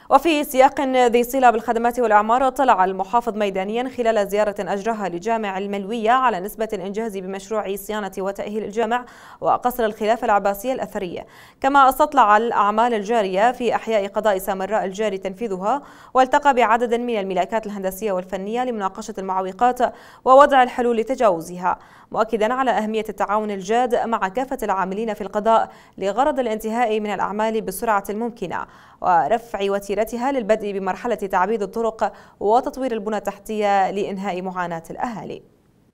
وفي سياق ذي صلة بالخدمات والإعمار، اطلع المحافظ ميدانيا خلال زيارة أجراها لجامع الملوية على نسبة الإنجاز بمشروع صيانة وتأهيل الجامع وقصر الخلافة العباسية الأثرية، كما استطلع الأعمال الجارية في أحياء قضاء سامراء الجاري تنفيذها، والتقى بعدد من الملاكات الهندسية والفنية لمناقشة المعوقات ووضع الحلول لتجاوزها، مؤكدا على أهمية التعاون الجاد مع كافة العاملين في القضاء لغرض الانتهاء من الأعمال بالسرعة الممكنة ورفع وتيرتها للبدء بمرحلة تعبيد الطرق وتطوير البنى التحتية لإنهاء معاناة الأهالي.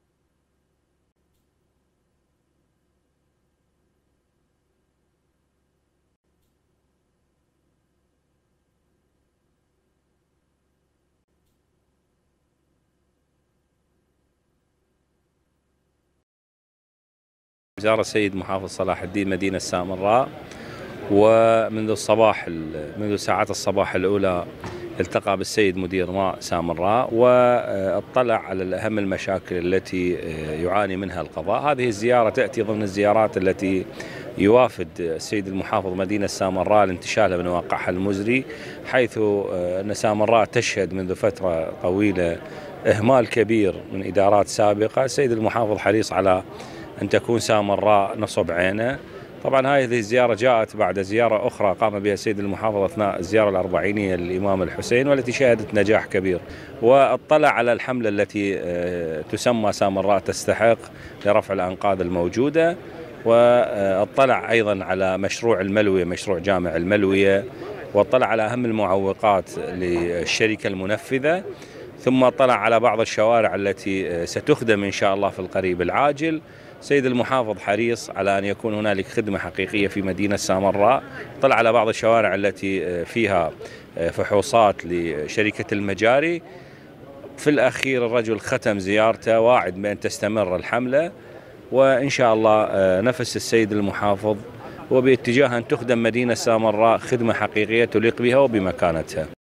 زار السيد محافظ صلاح الدين مدينة السامراء، منذ ساعات الصباح الأولى التقى بالسيد مدير ماء سامراء واطلع على أهم المشاكل التي يعاني منها القضاء. هذه الزيارة تأتي ضمن الزيارات التي يوافد السيد المحافظ مدينة سامراء لانتشالها من واقعها المزري، حيث أن سامراء تشهد منذ فترة طويلة إهمال كبير من إدارات سابقة. السيد المحافظ حريص على أن تكون سامراء نصب عينه. طبعا هذه الزيارة جاءت بعد زيارة أخرى قام بها السيد المحافظ أثناء الزيارة الأربعينية للإمام الحسين، والتي شهدت نجاح كبير، واطلع على الحملة التي تسمى سامراء تستحق لرفع الأنقاض الموجودة، واطلع أيضا على مشروع الملوية، مشروع جامع الملوية، واطلع على أهم المعوقات للشركة المنفذة، ثم اطلع على بعض الشوارع التي ستخدم إن شاء الله في القريب العاجل. سيد المحافظ حريص على أن يكون هنالك خدمة حقيقية في مدينة سامراء. طلع على بعض الشوارع التي فيها فحوصات لشركة المجاري. في الأخير الرجل ختم زيارته واعد بأن تستمر الحملة، وإن شاء الله نفس السيد المحافظ وباتجاه أن تخدم مدينة سامراء خدمة حقيقية تليق بها وبمكانتها.